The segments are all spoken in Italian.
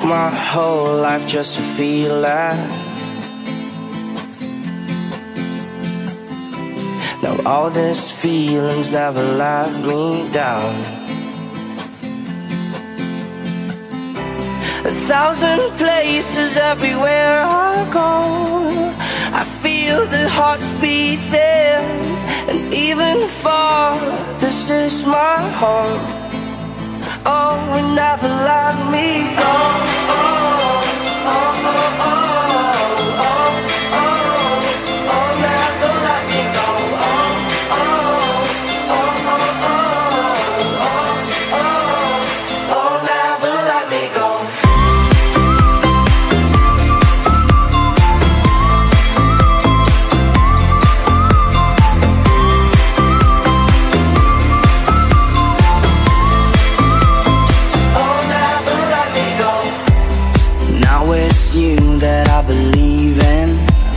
my whole life just to feel that. Now all these feelings never let me down. 1,000 places everywhere I go, I feel the hearts beating, and even far, this is my home. Oh, and never let me go. Oh, oh, oh, oh, oh, oh, oh, oh, never let me go. Oh, oh, oh, oh, oh, oh, oh, oh, never let me go. That I believe in,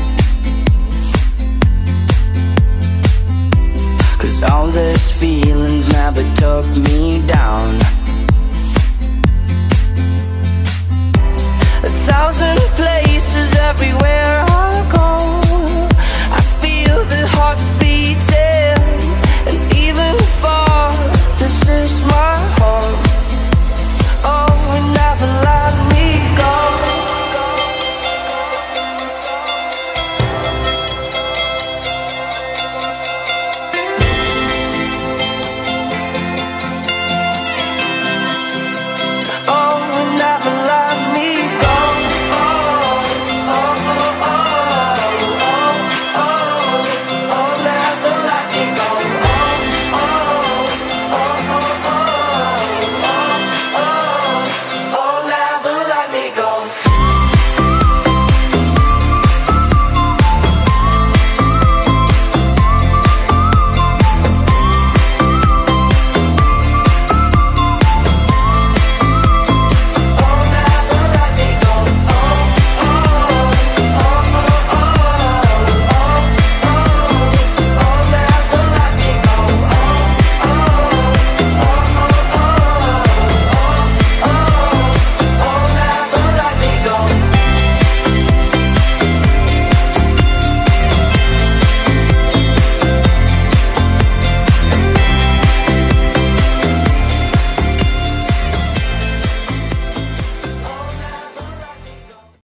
'cause all these feelings never took me down. 1,000 places everywhere